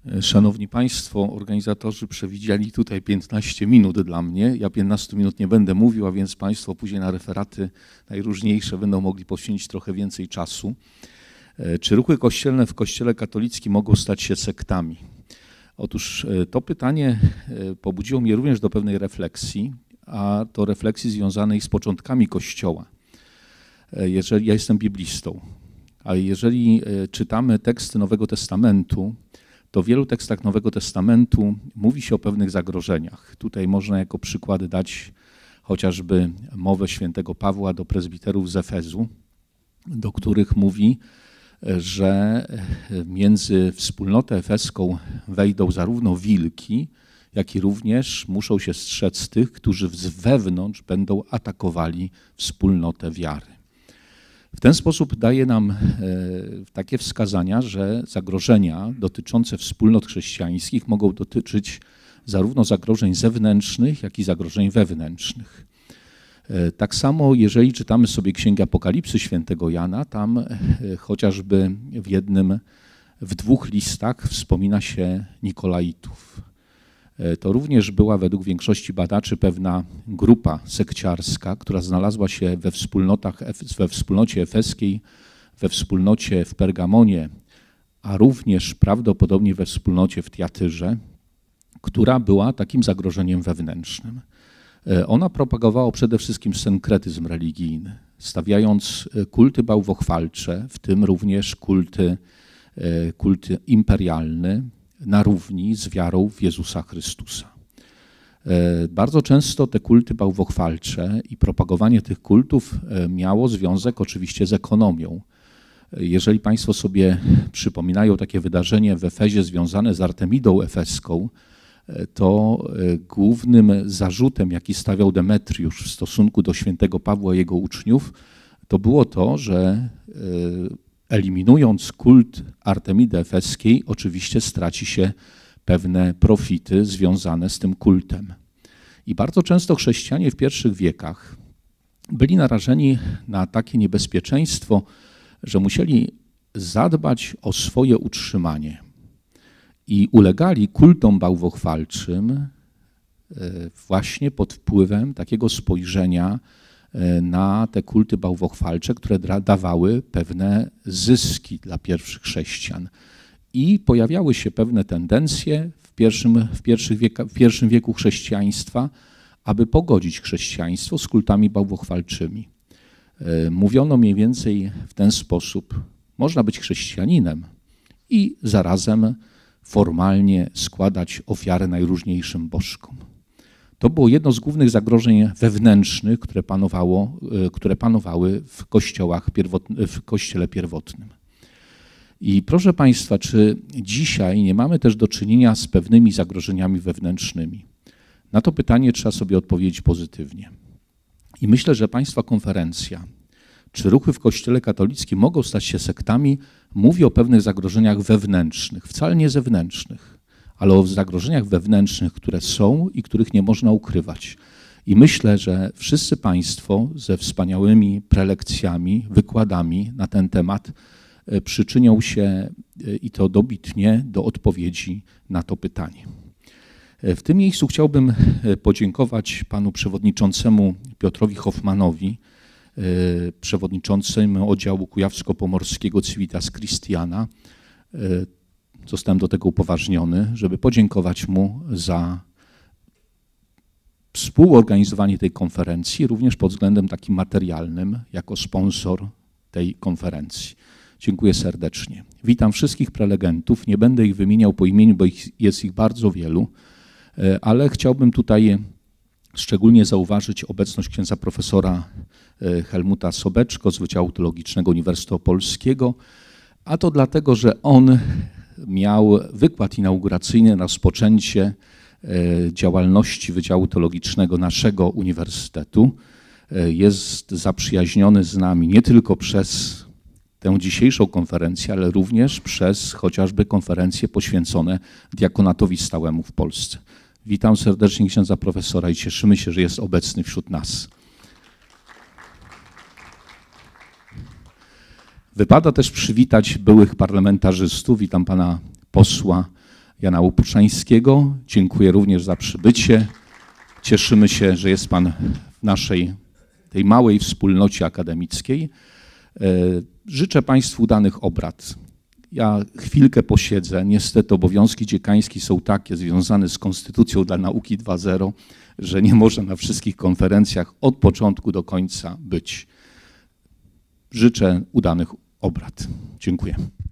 Szanowni Państwo, organizatorzy przewidzieli tutaj 15 minut dla mnie. Ja 15 minut nie będę mówił, a więc Państwo później na referaty najróżniejsze będą mogli poświęcić trochę więcej czasu. Czy ruchy kościelne w Kościele katolickim mogą stać się sektami? Otóż to pytanie pobudziło mnie również do pewnej refleksji, a to refleksji związanej z początkami Kościoła. Ja jestem biblistą, a jeżeli czytamy teksty Nowego Testamentu, to w wielu tekstach Nowego Testamentu mówi się o pewnych zagrożeniach. Tutaj można jako przykłady dać chociażby mowę świętego Pawła do prezbiterów z Efezu, do których mówi, że między wspólnotę efeską wejdą zarówno wilki, jak i również muszą się strzec tych, którzy z wewnątrz będą atakowali wspólnotę wiary. W ten sposób daje nam takie wskazania, że zagrożenia dotyczące wspólnot chrześcijańskich mogą dotyczyć zarówno zagrożeń zewnętrznych, jak i zagrożeń wewnętrznych. Tak samo, jeżeli czytamy sobie Księgę Apokalipsy świętego Jana, tam chociażby w dwóch listach wspomina się Nikolaitów. To również była według większości badaczy pewna grupa sekciarska, która znalazła się we wspólnocie efeskiej, we wspólnocie w Pergamonie, a również prawdopodobnie we wspólnocie w Tiatyrze, która była takim zagrożeniem wewnętrznym. Ona propagowała przede wszystkim synkretyzm religijny, stawiając kulty bałwochwalcze, w tym również kulty imperialny, na równi z wiarą w Jezusa Chrystusa. Bardzo często te kulty bałwochwalcze i propagowanie tych kultów miało związek oczywiście z ekonomią. Jeżeli Państwo sobie przypominają takie wydarzenie w Efezie związane z Artemidą Efeską, to głównym zarzutem, jaki stawiał Demetriusz w stosunku do świętego Pawła i jego uczniów, to było to, że eliminując kult Artemidy Efeskiej, oczywiście straci się pewne profity związane z tym kultem. I bardzo często chrześcijanie w pierwszych wiekach byli narażeni na takie niebezpieczeństwo, że musieli zadbać o swoje utrzymanie i ulegali kultom bałwochwalczym właśnie pod wpływem takiego spojrzenia na te kulty bałwochwalcze, które dawały pewne zyski dla pierwszych chrześcijan. I pojawiały się pewne tendencje w pierwszym wieku chrześcijaństwa, aby pogodzić chrześcijaństwo z kultami bałwochwalczymi. Mówiono mniej więcej w ten sposób: można być chrześcijaninem i zarazem formalnie składać ofiary najróżniejszym bożkom. To było jedno z głównych zagrożeń wewnętrznych, które panowały w Kościele pierwotnym. I proszę Państwa, czy dzisiaj nie mamy też do czynienia z pewnymi zagrożeniami wewnętrznymi? Na to pytanie trzeba sobie odpowiedzieć pozytywnie. I myślę, że Państwa konferencja, czy ruchy w Kościele katolickim mogą stać się sektami, mówi o pewnych zagrożeniach wewnętrznych, wcale nie zewnętrznych, ale o zagrożeniach wewnętrznych, które są i których nie można ukrywać. I myślę, że wszyscy Państwo ze wspaniałymi prelekcjami, wykładami na ten temat przyczynią się i to dobitnie do odpowiedzi na to pytanie. W tym miejscu chciałbym podziękować panu przewodniczącemu Piotrowi Hoffmanowi, przewodniczącemu oddziału kujawsko-pomorskiego Civitas Christiana. Zostałem do tego upoważniony, żeby podziękować mu za współorganizowanie tej konferencji, również pod względem takim materialnym, jako sponsor tej konferencji. Dziękuję serdecznie. Witam wszystkich prelegentów. Nie będę ich wymieniał po imieniu, bo jest ich bardzo wielu, ale chciałbym tutaj szczególnie zauważyć obecność księdza profesora Helmuta Sobeczko z Wydziału Teologicznego Uniwersytetu Opolskiego, a to dlatego, że on miał wykład inauguracyjny na rozpoczęcie działalności Wydziału Teologicznego naszego uniwersytetu. Jest zaprzyjaźniony z nami nie tylko przez tę dzisiejszą konferencję, ale również przez chociażby konferencje poświęcone diakonatowi stałemu w Polsce. Witam serdecznie księdza profesora i cieszymy się, że jest obecny wśród nas. Wypada też przywitać byłych parlamentarzystów. Witam pana posła Jana Łopuszańskiego. Dziękuję również za przybycie. Cieszymy się, że jest Pan w naszej tej małej wspólnocie akademickiej. Życzę Państwu udanych obrad. Ja chwilkę posiedzę. Niestety obowiązki dziekańskie są takie związane z Konstytucją dla Nauki 2.0, że nie można na wszystkich konferencjach od początku do końca być. Życzę udanych obrad. Dziękuję.